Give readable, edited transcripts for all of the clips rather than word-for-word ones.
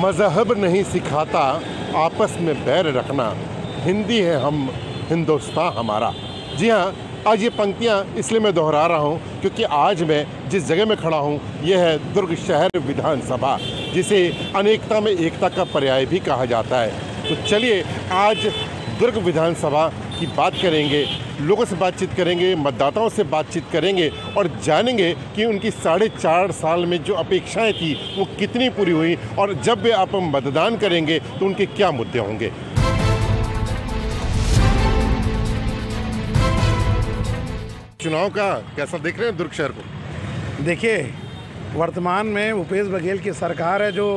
मज़हब नहीं सिखाता आपस में बैर रखना, हिंदी है हम, हिंदुस्तान हमारा। जी हाँ, आज ये पंक्तियाँ इसलिए मैं दोहरा रहा हूँ क्योंकि आज मैं जिस जगह में खड़ा हूँ यह है दुर्ग शहर विधानसभा, जिसे अनेकता में एकता का पर्याय भी कहा जाता है। तो चलिए आज दुर्ग विधानसभा की बात करेंगे, लोगों से बातचीत करेंगे, मतदाताओं से बातचीत करेंगे और जानेंगे कि उनकी 4.5 साल में जो अपेक्षाएं थी वो कितनी पूरी हुई और जब वे आप मतदान करेंगे तो उनके क्या मुद्दे होंगे। चुनाव का कैसा देख रहे हैं दुर्ग शहर को? देखिए, वर्तमान में भूपेश बघेल की सरकार है जो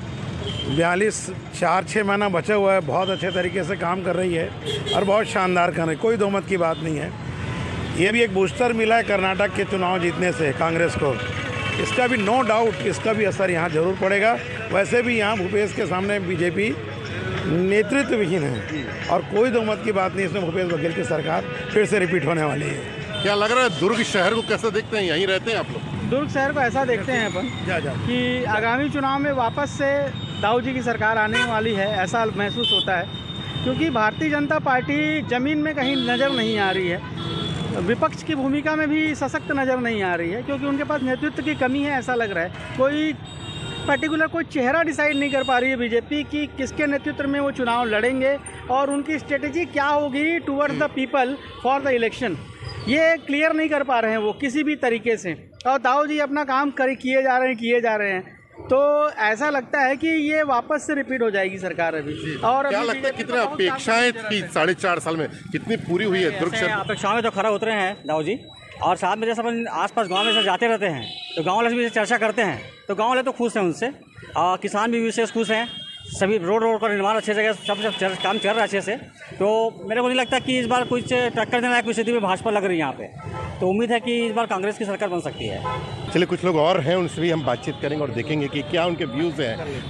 4-6 महीना बचा हुआ है, बहुत अच्छे तरीके से काम कर रही है और बहुत शानदार कर रही है, कोई दो मत की बात नहीं है। ये भी एक बूस्टर मिला है कर्नाटक के चुनाव जीतने से कांग्रेस को, इसका भी नो डाउट इसका भी असर यहाँ ज़रूर पड़ेगा। वैसे भी यहाँ भूपेश के सामने बीजेपी नेतृत्वहीन है और कोई दो मत की बात नहीं, इसमें भूपेश बघेल की सरकार फिर से रिपीट होने वाली है। क्या लग रहा है दुर्ग शहर को कैसा देखते हैं? यहीं रहते हैं आप लोग? दुर्ग शहर को ऐसा देखते हैं अपन कि आगामी चुनाव में वापस से दाऊ जी की सरकार आने वाली है, ऐसा महसूस होता है क्योंकि भारतीय जनता पार्टी ज़मीन में कहीं नज़र नहीं आ रही है, विपक्ष की भूमिका में भी सशक्त नज़र नहीं आ रही है क्योंकि उनके पास नेतृत्व की कमी है, ऐसा लग रहा है। कोई पर्टिकुलर कोई चेहरा डिसाइड नहीं कर पा रही है बीजेपी कि किसके नेतृत्व में वो चुनाव लड़ेंगे और उनकी स्ट्रेटेजी क्या होगी towards the people for the election, ये क्लियर नहीं कर पा रहे हैं वो किसी भी तरीके से। और दाऊ जी अपना काम किए जा रहे हैं, तो ऐसा लगता है कि ये वापस से रिपीट हो जाएगी सरकार अभी। और क्या लगता है कितना अपेक्षाएं थी 4.5 साल में कितनी पूरी हुई है दुर्ग शहर? अपेक्षाओं में तो खरा उतरे हैं दाऊ जी, और साथ में जैसे अपन आसपास गांव में से जाते रहते हैं तो गांव वाले भी चर्चा करते हैं तो गांव वाले तो खुश हैं उनसे, और किसान भी विशेष खुश हैं। सभी रोड का निर्माण अच्छे जगह सब काम चल रहा है अच्छे से, तो मेरे को नहीं लगता कि इस बार कुछ टक्कर देने की स्थिति में भाजपा लग रही है यहाँ पे, तो उम्मीद है कि इस बार कांग्रेस की सरकार बन सकती है। चलिए कुछ लोग और हैं, उनसे भी हम बातचीत करेंगे और देखेंगे कि क्या उनके व्यूज़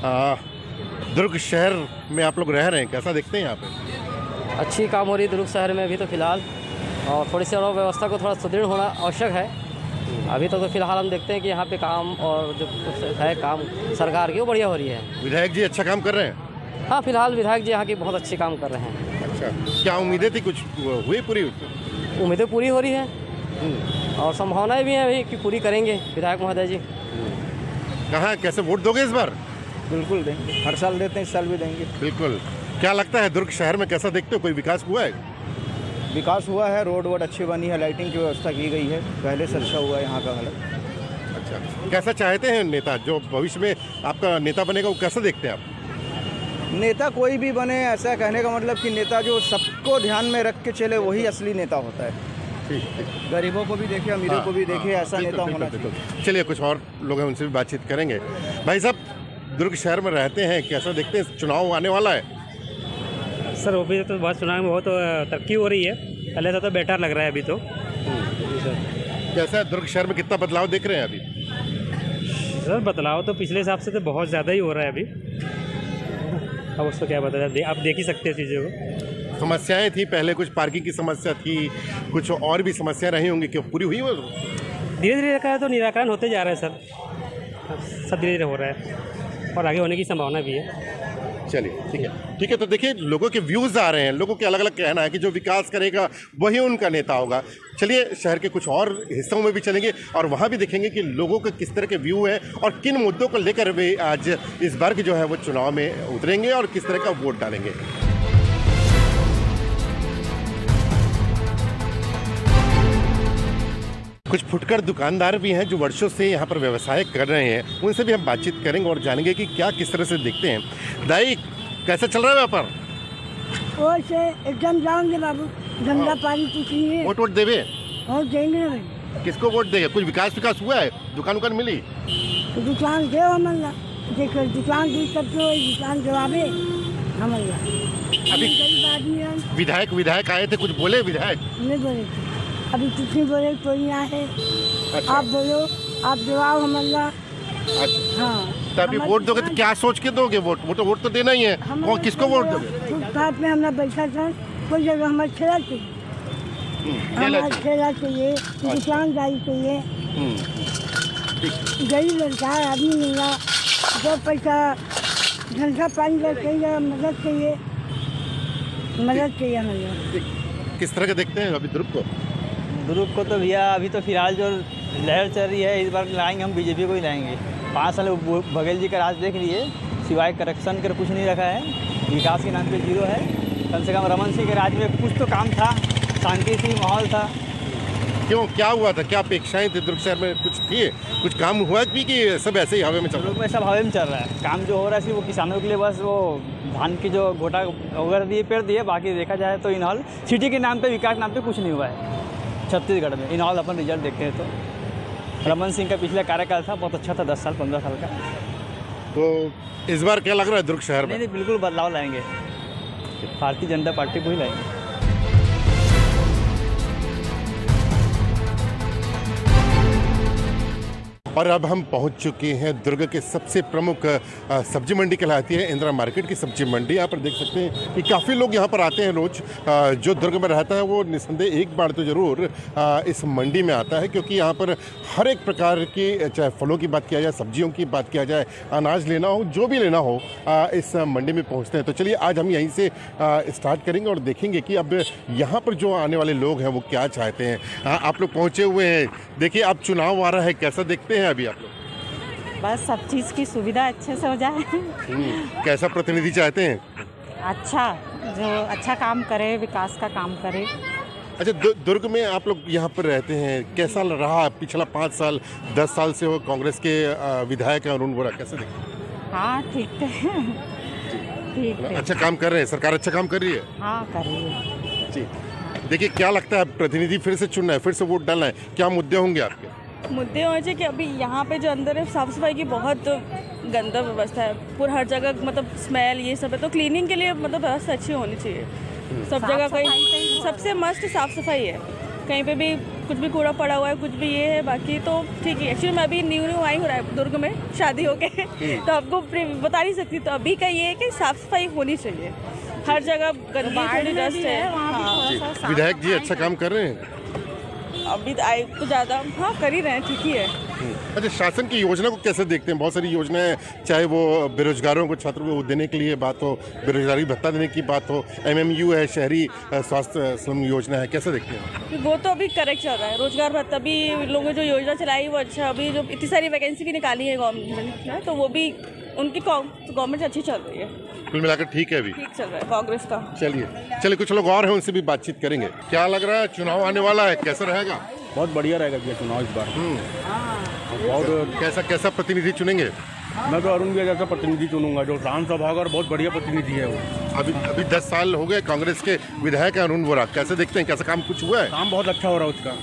हैं। दुर्ग शहर में आप लोग रह रहे हैं, कैसा देखते हैं यहाँ पे? अच्छी काम हो रही है दुर्ग शहर में अभी तो फिलहाल, और थोड़ी सी और व्यवस्था को थोड़ा सुदृढ़ होना आवश्यक है। अभी तो फिलहाल हम देखते हैं कि यहाँ पे काम और जो है काम सरकार की वो बढ़िया हो रही है। विधायक जी अच्छा काम कर रहे हैं? हाँ, फिलहाल विधायक जी यहाँ की बहुत अच्छे काम कर रहे हैं। अच्छा, क्या उम्मीदें थी, कुछ हुई पूरी? उम्मीदें पूरी हो रही है और संभावनाएं भी हैं अभी कि पूरी करेंगे विधायक महोदय जी। कहाँ कैसे वोट दोगे इस बार? बिल्कुल देंगे, हर साल देते हैं, इस साल भी देंगे। बिल्कुल। क्या लगता है दुर्ग शहर में कैसा देखते हो, कोई विकास हुआ है? विकास हुआ है, रोड वोड अच्छी बनी है, लाइटिंग की व्यवस्था की गई है, पहले से अच्छा हुआ है यहाँ का हालत। अच्छा, कैसा चाहते हैं नेता जो भविष्य में आपका नेता बनेगा, वो कैसा देखते हैं आप? नेता कोई भी बने, ऐसा कहने का मतलब कि नेता जो सबको ध्यान में रख के चले वही असली नेता होता है। ठीक। गरीबों को भी देखे, अमीरों को भी देखे, ऐसा नेता होना चाहिए। चलिए कुछ और लोग हैं, उनसे भी बातचीत करेंगे। भाई साहब, दुर्ग शहर में रहते हैं, कैसा देखते हैं? चुनाव आने वाला है सर, अभी तो बहुत चुनाव में बहुत तरक्की हो रही है, पहले से तो बेटर लग रहा है अभी तो। कैसा है दुर्ग शहर में, कितना बदलाव देख रहे हैं अभी? सर बदलाव तो पिछले हिसाब से तो बहुत ज़्यादा ही हो रहा है अभी, अब उसको क्या बताया, आप देख ही सकते हैं चीज़ों को। समस्याएं थी पहले, कुछ पार्किंग की समस्या थी, कुछ और भी समस्या रही होंगी, क्यों पूरी हुई वो? धीरे धीरे का तो निराकरण होते जा रहा है सर, सब धीरे धीरे हो रहा है और आगे होने की संभावना भी है। चलिए ठीक है। तो देखिए लोगों के व्यूज़ आ रहे हैं, लोगों के अलग अलग कहना है कि जो विकास करेगा वही उनका नेता होगा। चलिए शहर के कुछ और हिस्सों में भी चलेंगे और वहाँ भी देखेंगे कि लोगों के किस तरह के व्यू हैं और किन मुद्दों को लेकर वे आज इस बार जो है वो चुनाव में उतरेंगे और किस तरह का वोट डालेंगे। कुछ फुटकर दुकानदार भी हैं जो वर्षों से यहाँ पर व्यवसाय कर रहे हैं, उनसे भी हम बातचीत करेंगे और जानेंगे कि क्या किस तरह से देखते हैं। दाई, कैसा चल रहा है व्यापार? और से एकदम जाओगे बाबू, धंधा पानी कुछ नहीं है। वोट देवे? वोट देंगे ना भाई। किसको वोट देंगे? कुछ विकास हुआ है? दुकान मिली? तो दुकान दे हमारा, देखो दुकान दी तब तो दुकान जवाबे हमारा। अभी गरीब आदमी है। विधायक आए थे, कुछ बोले विधायक? नहीं बोले थे, अभी कुछ नहीं बोले, कोई यहाँ है। अच्छा। आप बोलो, आप जवाब हमारा। अच्छा। हाँ, तो अभी वोट दोगे तो क्या सोच के दोगे वोट? वोट तो देना ही है। कौन किसको वोट दोगे? फुटपाथ में हमारा बैठा था, कोई जगह हमारा ठेला चाहिए, हमारा ठेला चाहिए, दुकानदारी चाहिए। गरीब लड़का आदमी मिला, 2 पैसा धंधा पानी का चाहिए, मदद चाहिए हमें। किस तरह के देखते हैं अभी ध्रुव को? तो भैया अभी तो फिलहाल जो लहर चल रही है, इस बार लाएंगे हम बीजेपी को ही लाएंगे। 5 साल बघेल जी का राज देख लिए, सिवाय करप्शन कर कुछ नहीं रखा है, विकास के नाम पे जीरो है। कम से कम रमन सिंह के राज में कुछ तो काम था, शांति थी, माहौल था। क्यों, क्या हुआ था, क्या अपेक्षाएं थी दुर्ग शहर में? कुछ थी, कुछ काम हुआ भी कि सब ऐसे ही हवा में चल रहा है? दुर्ग में सब हवा में चल रहा है। काम जो हो रहा है वो किसानों के लिए बस वो धान की जो घोटा वगैरह दिए, पेड़ दिए। बाकी देखा जाए तो इनहॉल सिटी के नाम पे, विकास के नाम पे कुछ नहीं हुआ है छत्तीसगढ़ में। इनहॉल अपन रिजल्ट देखते हैं तो रमन सिंह का पिछला कार्यकाल था, बहुत अच्छा था, 10 साल 15 साल का। तो इस बार क्या लग रहा है दुर्ग शहर में? नहीं, बिल्कुल बदलाव लाएंगे, भारतीय जनता पार्टी को ही लाएंगे। और अब हम पहुंच चुके हैं दुर्ग के सबसे प्रमुख सब्जी मंडी कहलाती है इंदिरा मार्केट की सब्जी मंडी। यहाँ पर देख सकते हैं कि काफ़ी लोग यहाँ पर आते हैं रोज़। जो दुर्ग में रहता है वो निस्संदेह एक बार तो ज़रूर इस मंडी में आता है, क्योंकि यहाँ पर हर एक प्रकार की, चाहे फलों की बात किया जाए, सब्जियों की बात किया जाए, अनाज लेना हो, जो भी लेना हो, इस मंडी में पहुँचते हैं। तो चलिए आज हम यहीं से स्टार्ट करेंगे और देखेंगे कि अब यहाँ पर जो आने वाले लोग हैं वो क्या चाहते हैं। आप लोग पहुँचे हुए हैं, देखिए अब चुनाव आ रहा है, कैसा देखते हैं अभी आप लोग? बस सब चीज़ की सुविधा अच्छे से हो जाए। कैसा प्रतिनिधि चाहते हैं? अच्छा, जो अच्छा काम करे, विकास का काम करे। अच्छा, दुर्ग में आप लोग यहाँ पर रहते हैं, कैसा रहा पिछला 5 साल 10 साल से वो कांग्रेस के विधायक हैं अरुण वोरा, कैसे देखते हैं? हाँ ठीक है, ठीक है। अच्छा काम कर रहे हैं, सरकार अच्छा काम कर रही है? हाँ कर रही है जी। देखिए क्या लगता है, प्रतिनिधि फिर से चुनना है, फिर से वोट डालना है, क्या मुद्दे होंगे आपके? मुद्दे होने चाहिए कि अभी यहाँ पे जो अंदर है साफ़ सफाई की बहुत गंदा व्यवस्था है, पूरा हर जगह मतलब स्मेल ये सब है। तो क्लीनिंग के लिए मतलब व्यवस्था अच्छी होनी चाहिए सब जगह। कहीं सबसे मस्ट साफ़ सफाई है, कहीं पे भी कुछ भी कूड़ा पड़ा हुआ है, कुछ भी ये है, बाकी तो ठीक है। एक्चुअली मैं अभी न्यू आई हूँ दुर्ग में शादी हो के तो आपको बता नहीं सकती। तो अभी का ये है कि साफ़ सफाई होनी चाहिए, हर जगह गंदगी थोड़ी डस्ट है। विधायक जी अच्छा काम कर रहे हैं अभी तो ज़्यादा, हाँ कर ही रहे हैं, ठीक ही है। अच्छा, शासन की योजना को कैसे देखते हैं? बहुत सारी योजनाएं, चाहे वो बेरोजगारों को छात्रों को देने के लिए बात हो, बेरोजगारी भत्ता देने की बात हो, MMU है, शहरी स्वास्थ्य स्लम योजना है, कैसे देखते हैं? वो तो अभी करेक्ट चल रहा है, रोजगार भत्ता भी लोगों ने जो योजना चलाई वो अच्छा। अभी जो इतनी सारी वैकेंसी भी निकाली है गवर्नमेंट ने, तो वो भी उनकी गवर्नमेंट अच्छी चल रही है। कुल मिलाकर ठीक है, अभी ठीक चल रहा है कांग्रेस का। चलिए कुछ लोग और हैं, उनसे भी बातचीत करेंगे। क्या लग रहा है, चुनाव आने वाला है, कैसा रहेगा? बहुत बढ़िया रहेगा भैया चुनाव इस बार। बहुत कैसा प्रतिनिधि चुनेंगे? मैं तो अरुण भैया जैसा प्रतिनिधि चुनूंगा, जो सांसद होगा और बहुत बढ़िया प्रतिनिधि है वो। अभी 10 साल हो गए कांग्रेस के विधायक हैं अरुण वोरा, कैसे देखते हैं, कैसा काम कुछ हुआ है? काम बहुत अच्छा हो रहा है उसका,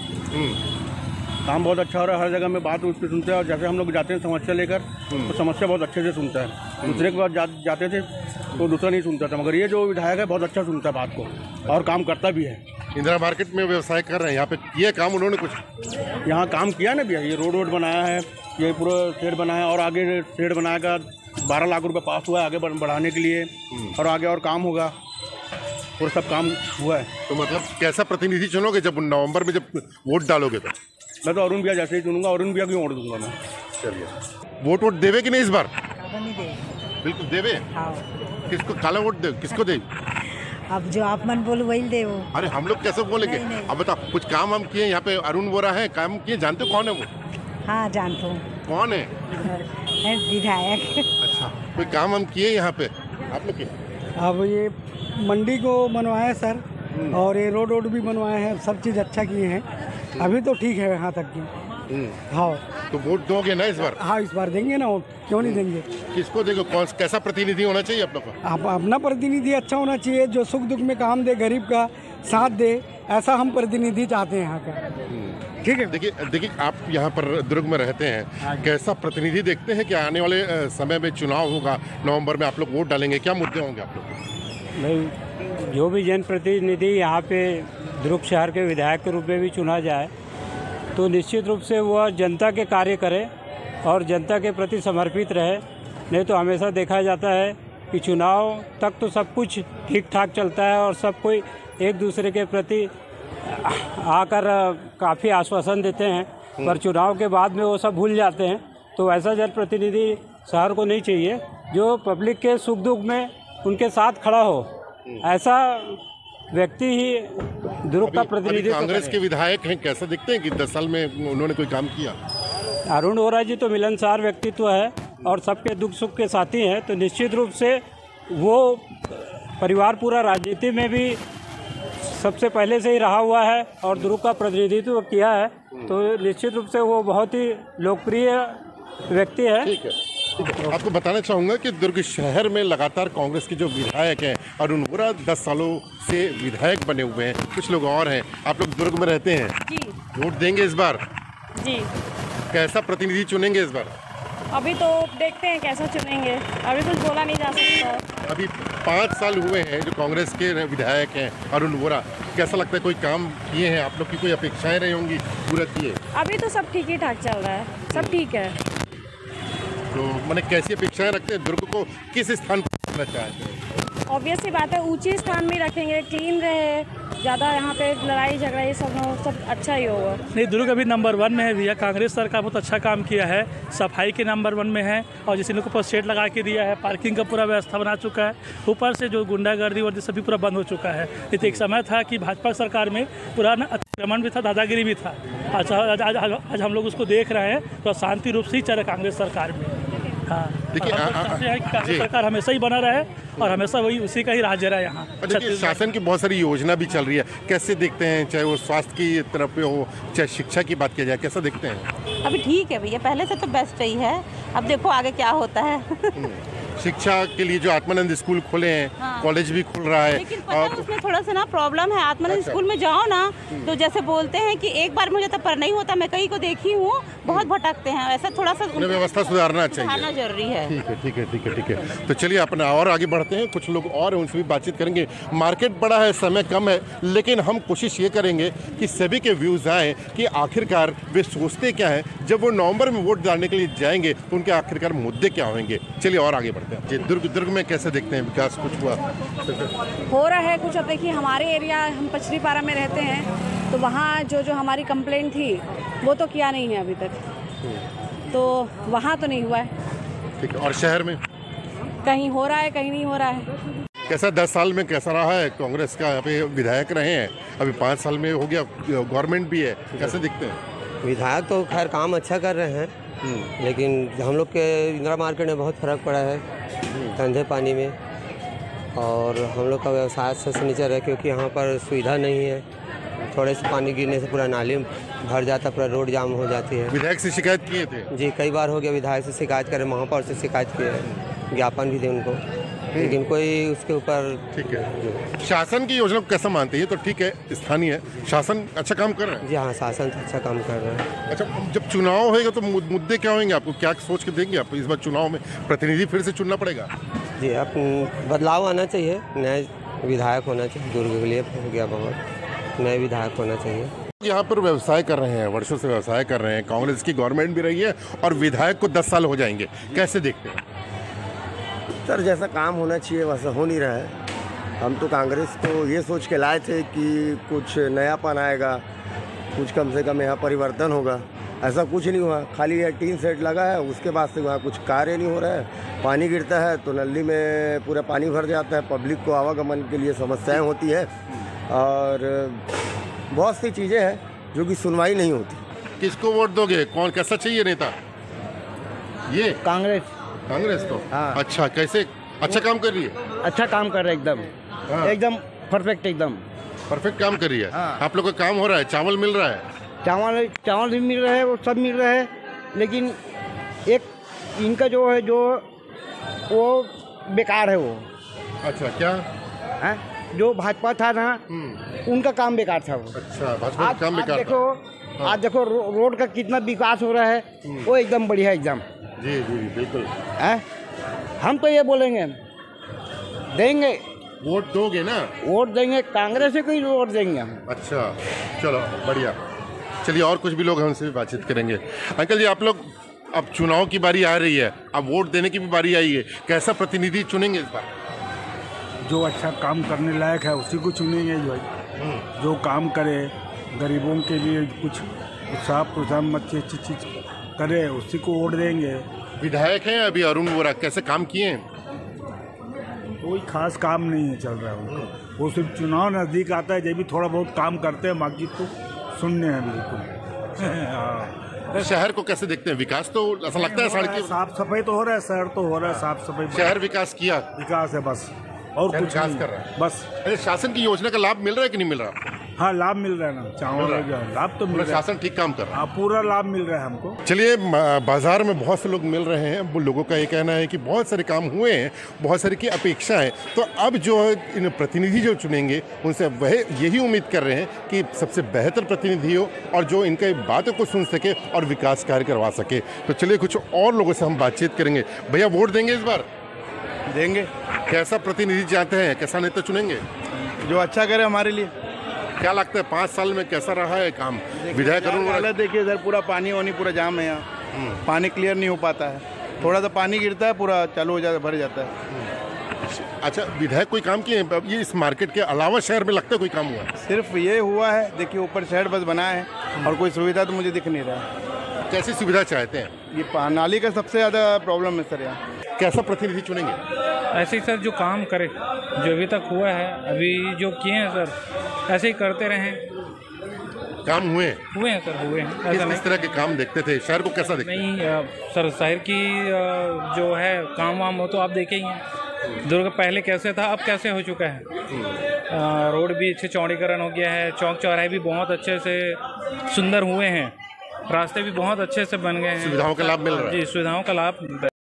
काम बहुत अच्छा हो रहा है। हर जगह में बात उसकी सुनते हैं, और जैसे हम लोग जाते हैं समस्या लेकर तो समस्या बहुत अच्छे से सुनता है। दूसरे के बाद जाते थे तो दूसरा नहीं सुनता था, मगर ये जो विधायक है बहुत अच्छा सुनता है बात को और काम करता भी है। इंदिरा मार्केट में व्यवसाय कर रहे हैं, यहाँ पे ये काम उन्होंने कुछ यहाँ काम किया ना भैया, ये रोड बनाया है, ये पूरा शेड बनाया, और आगे शेड बनाएगा, 12 लाख रुपए पास हुआ है आगे बढ़ाने के लिए, और आगे और काम होगा, और सब काम हुआ है। तो मतलब कैसा प्रतिनिधि चुनोगे जब नवंबर में जब वोट डालोगे? तो मैं तो अरुण भैया जैसे ही चुनूंगा, अरुण भैया क्यों वोट दूंगा मैं। चलिए, वोट देवे कि नहीं इस बार? बिल्कुल देवे। किसको काला वोट दे, किसको दे? अब जो आप मन बोलो वही दे वो। अरे हम लोग कैसे बोलेंगे? अब बताओ, कुछ काम हम किए यहाँ पे, अरुण वोरा है, काम किए, जानते हो कौन है वो? हाँ जानता हूँ। कौन है? विधायक। अच्छा, कोई काम हम किए यहाँ पे आपने किए? अब ये मंडी को बनवाया सर, और ये रोड भी बनवाए हैं, सब चीज़ अच्छा किए हैं, अभी तो ठीक है यहाँ तक की। हाँ, तो वोट दोगे ना इस बार? हाँ इस बार देंगे ना, क्यों नहीं देंगे। किसको देंगे, कौन कैसा प्रतिनिधि होना चाहिए आप लोग का? आप अपना प्रतिनिधि अच्छा होना चाहिए, जो सुख दुख में काम दे, गरीब का साथ दे, ऐसा हम प्रतिनिधि चाहते हैं यहाँ का। ठीक है, देखिए आप यहाँ पर दुर्ग में रहते हैं, कैसा प्रतिनिधि देखते हैं कि आने वाले समय में चुनाव होगा, नवंबर में आप लोग वोट डालेंगे, क्या मुद्दे होंगे आप लोग? भाई जो भी जनप्रतिनिधि यहाँ पे दुर्ग शहर के विधायक के रूप में भी चुना जाए तो निश्चित रूप से वह जनता के कार्य करे और जनता के प्रति समर्पित रहे। नहीं तो हमेशा देखा जाता है कि चुनाव तक तो सब कुछ ठीक ठाक चलता है और सब कोई एक दूसरे के प्रति आकर काफ़ी आश्वासन देते हैं, पर चुनाव के बाद में वो सब भूल जाते हैं। तो ऐसा जनप्रतिनिधि शहर को नहीं चाहिए। जो पब्लिक के सुख दुख में उनके साथ खड़ा हो, ऐसा व्यक्ति ही दुर्ग का प्रतिनिधित्व। कांग्रेस के विधायक हैं, कैसा दिखते हैं कि 10 साल में उन्होंने कोई काम किया? अरुण वोरा जी तो मिलनसार व्यक्तित्व है और सबके दुख सुख के साथी हैं, तो निश्चित रूप से वो परिवार पूरा राजनीति में भी सबसे पहले से ही रहा हुआ है और दुर्ग का प्रतिनिधित्व किया है, तो निश्चित रूप से वो बहुत ही लोकप्रिय व्यक्ति है। ठीक है, आपको बताना चाहूँगा कि दुर्ग शहर में लगातार कांग्रेस के जो विधायक हैं, अरुण वोरा 10 सालों से विधायक बने हुए हैं, कुछ लोग और हैं। आप लोग दुर्ग में रहते हैं जी, वोट देंगे इस बार? जी। कैसा प्रतिनिधि चुनेंगे इस बार? अभी तो देखते हैं कैसा चुनेंगे, अभी कुछ बोला नहीं जा सकता। अभी 5 साल हुए हैं जो कांग्रेस के विधायक हैं अरुण वोरा, कैसा लगता है कोई काम किए हैं? आप लोग की कोई अपेक्षाएं रही होंगी, पूरा किए? अभी तो सब ठीक ही ठाक चल रहा है, सब ठीक है। तो मैंने कैसी अपेक्षाएं रखते हैं? दुर्ग को किस स्थान पर रखना चाहते हैं? ऑब्वियस सी बात है, ऊंचे स्थान में रखेंगे, क्लीन रहे, ज़्यादा यहाँ पे लड़ाई झगड़ा ये सब अच्छा ही होगा। नहीं, दुर्ग अभी नंबर 1 में है भैया। कांग्रेस सरकार बहुत अच्छा काम किया है, सफाई के नंबर 1 में है और जिस लोगों को शेड लगा के दिया है, पार्किंग का पूरा व्यवस्था बना चुका है, ऊपर से जो गुंडागर्दी और सभी पूरा बंद हो चुका है। नहीं तो एक समय था कि भाजपा सरकार में पूरा अतिक्रमण भी था, दादागिरी भी था। आज हम लोग उसको देख रहे हैं तो शांति रूप से ही चल रहा कांग्रेस सरकार में। हाँ, देखिए कांग्रेस सरकार हमेशा ही बना रहे और हमेशा वही उसी का ही राज रहा है यहाँ। देखिए शासन की बहुत सारी योजना भी चल रही है, कैसे देखते हैं? चाहे वो स्वास्थ्य की तरफ पे हो, चाहे शिक्षा की बात किया जाए, कैसा देखते हैं? अभी ठीक है भैया, पहले से तो बेस्ट ही है, अब देखो आगे क्या होता है। शिक्षा के लिए जो आत्मानंद स्कूल खुले हैं, हाँ। कॉलेज भी खुल रहा है, लेकिन पता है उसमें थोड़ा सा ना प्रॉब्लम है। आत्मानंद स्कूल में जाओ ना तो जैसे बोलते हैं कि एक बार मुझे तो पर नहीं होता, मैं कहीं को देखी हूँ, बहुत भटकते हैं, ऐसा थोड़ा सा व्यवस्था सुधारना चाहिए, जरूरी है। ठीक है, ठीक है, ठीक है, ठीक है। तो चलिए अपना और आगे बढ़ते हैं, कुछ लोग और हैं उनसे भी बातचीत करेंगे। मार्केट बड़ा है, समय कम है, लेकिन हम कोशिश ये करेंगे कि सभी के व्यूज़ आए कि आखिरकार वे सोचते क्या है जब वो नवंबर में वोट डालने के लिए जाएंगे, तो उनके आखिरकार मुद्दे क्या होंगे। चलिए और आगे बढ़ते हैं। जी, दुर्ग में कैसे देखते हैं विकास? कुछ हुआ हो रहा है कुछ? अब देखिए हमारे एरिया, हम पचरी पारा में रहते हैं, तो वहाँ जो हमारी कंप्लेंट थी वो तो किया नहीं है अभी तक, तो वहाँ तो नहीं हुआ है। ठीक है, और शहर में कहीं हो रहा है, कहीं नहीं हो रहा है। कैसा 10 साल में कैसा रहा है? कांग्रेस का यहाँ पे विधायक रहे हैं, अभी 5 साल में हो गया, गवर्नमेंट भी है, कैसे दिखते हैं? विधायक तो खैर काम अच्छा कर रहे हैं, लेकिन हम लोग के इंदिरा मार्केट में बहुत फ़र्क पड़ा है धंधे पानी में, और हम लोग का व्यवसाय से नीचे है क्योंकि यहाँ पर सुविधा नहीं है। थोड़े से पानी गिरने से पूरा नाली भर जाता, पूरा रोड जाम हो जाती है। विधायक से शिकायत किए थे? जी, कई बार हो गया, विधायक से शिकायत करें, महापौर से शिकायत किए, ज्ञापन भी दे उनको, लेकिन कोई उसके ऊपर। ठीक है, शासन की योजना को कैसा मानते हैं? तो ठीक है, स्थानीय शासन अच्छा काम कर रहा है। जी हाँ, शासन तो अच्छा काम कर रहा है। अच्छा, जब चुनाव होएगा तो मुद्दे क्या होंगे? आपको क्या सोच के देंगे? आप इस बार चुनाव में प्रतिनिधि फिर से चुनना पड़ेगा? जी, अब बदलाव आना चाहिए, नए विधायक होना चाहिए। दुर्ग के लिए हो गया बहुत, नए विधायक होना चाहिए। यहाँ पर व्यवसाय कर रहे हैं, वर्षों से व्यवसाय कर रहे हैं, कांग्रेस की गवर्नमेंट भी रही है और विधायक को 10 साल हो जाएंगे, कैसे देखते हैं? सर, जैसा काम होना चाहिए वैसा हो नहीं रहा है। हम तो कांग्रेस को ये सोच के लाए थे कि कुछ नयापन आएगा, कुछ कम से कम यहाँ परिवर्तन होगा, ऐसा कुछ नहीं हुआ। खाली ये टीन सेट लगा है, उसके बाद से वहाँ कुछ कार्य नहीं हो रहा है। पानी गिरता है तो नली में पूरा पानी भर जाता है, पब्लिक को आवागमन के लिए समस्याएं होती है और बहुत सी चीज़ें हैं जो कि सुनवाई नहीं होती। किसको वोट दोगे? कौन कैसा चाहिए नेता? ये कांग्रेस को? हाँ। अच्छा, कैसे अच्छा काम कर रही है? अच्छा काम कर रहा है एकदम, हाँ। एकदम परफेक्ट, एकदम परफेक्ट काम कर रही है। हाँ। आप लोग का काम हो रहा है, चावल मिल रहा है? चावल भी मिल रहा है, वो सब मिल रहा है, लेकिन एक इनका जो है वो बेकार है वो। अच्छा, क्या है? जो भाजपा था ना, उनका काम बेकार था वो। अच्छा, भाजपा का काम बेकार देखो, हाँ। आज देखो रोड का कितना विकास हो रहा है, वो एकदम बढ़िया, एकदम। जी जी बिल्कुल है। हम तो ये बोलेंगे, देंगे वोट, दोगे ना? वोट देंगे, कांग्रेस से कोई वोट देंगे हम। अच्छा, चलो बढ़िया। चलिए और कुछ भी लोग हैं, उनसे भी बातचीत करेंगे। अंकल जी, आप लोग, अब चुनाव की बारी आ रही है, अब वोट देने की भी बारी आई है, कैसा प्रतिनिधि चुनेंगे इस बार? जो अच्छा काम करने लायक है उसी को चुनेंगे, जो काम करे, गरीबों के लिए कुछ साफ प्रधानमंत्री अच्छी चीज़ करे, उसी को वोट देंगे। विधायक हैं अभी अरुण वोरा, कैसे काम किए हैं? कोई खास काम नहीं है चल रहा है उनको, वो सिर्फ चुनाव नज़दीक आता है जब भी थोड़ा बहुत काम करते हैं, बाकी तो शून्य है बिल्कुल। शहर को कैसे देखते हैं? विकास तो ऐसा लगता है सड़क साफ सफाई तो हो रहा है, शहर तो हो रहा है साफ सफाई, शहर विकास किया, विकास है बस और कुछ विकास नहीं कर रहा है बस। अरे शासन की योजना का लाभ मिल रहा है कि नहीं मिल रहा? हाँ लाभ मिल रहा है ना, चावल लाभ तो मिल रहा है, शासन ठीक काम कर रहा है। हाँ पूरा लाभ मिल रहा है हमको। चलिए, बाजार में बहुत से लोग मिल रहे हैं, वो लोगों का ये कहना है कि बहुत सारे काम हुए हैं, बहुत सारी की अपेक्षा है, तो अब जो इन प्रतिनिधि जो चुनेंगे उनसे वह यही उम्मीद कर रहे हैं कि सबसे बेहतर प्रतिनिधि हो और जो इनके बातों को सुन सके और विकास कार्य करवा सके। तो चलिए कुछ और लोगों से हम बातचीत करेंगे। भैया वोट देंगे इस बार? देंगे। कैसा प्रतिनिधि चाहते हैं, कैसा नेता चुनेंगे? जो अच्छा करे हमारे लिए। क्या लगता है 5 साल में कैसा रहा है काम? विधायक अरुण, देखिए इधर पूरा पानी वानी पूरा जाम है, यहाँ पानी क्लियर नहीं हो पाता है, थोड़ा सा पानी गिरता है पूरा चालू हो जाता है, भर जाता है। अच्छा, विधायक कोई काम किए हैं ये इस मार्केट के अलावा शहर में? लगता है कोई काम हुआ है? सिर्फ ये हुआ है, देखिए ऊपर शहर बस बना है और कोई सुविधा तो मुझे दिख नहीं रहा है। कैसी सुविधा चाहते हैं? ये नाली का सबसे ज़्यादा प्रॉब्लम है सर यहाँ। कैसा प्रतिनिधि चुनेंगे? ऐसे ही सर जो काम करे, जो अभी तक हुआ है, अभी जो किए हैं सर ऐसे ही करते रहें। काम हुए हैं सर, हुए हैं। किस तरह के काम देखते थे? शहर को कैसा देखते? नहीं सर, शहर की जो है काम वाम हो तो आप देखे ही हैं, दुर्ग पहले कैसे था अब कैसे हो चुका है। रोड भी अच्छे चौड़ीकरण हो गया है, चौक चौराहे भी बहुत अच्छे से सुंदर हुए हैं, रास्ते भी बहुत अच्छे से बन गए हैं, सुविधाओं का लाभ मिल रहा है। जी, सुविधाओं का लाभ